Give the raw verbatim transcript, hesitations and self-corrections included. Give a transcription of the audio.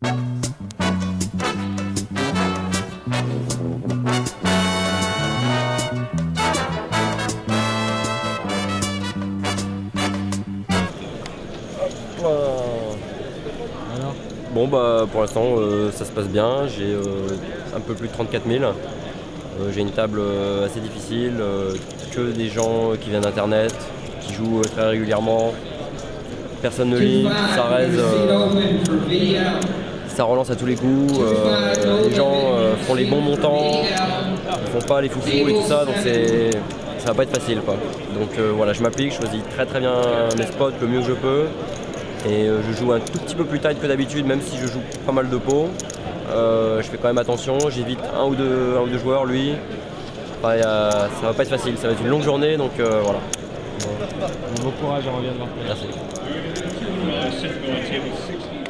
Bon bah pour l'instant euh, ça se passe bien, j'ai euh, un peu plus de trente-quatre mille. Euh, j'ai une table euh, assez difficile, euh, que des gens qui viennent d'internet, qui jouent euh, très régulièrement. Personne ne lit, ça raise, euh, ça relance à tous les coups, euh, les gens euh, font les bons montants, ils font pas les foufous et tout ça, donc c'est, ça va pas être facile quoi. Donc euh, voilà, je m'applique, je choisis très très bien mes spots le mieux que je peux. Et euh, je joue un tout petit peu plus tight que d'habitude, même si je joue pas mal de pots. Euh, je fais quand même attention, j'évite un ou deux, un ou deux joueurs, lui. Enfin, euh, ça va pas être facile, ça va être une longue journée, donc euh, voilà. Bon courage, on revient de voir. Merci.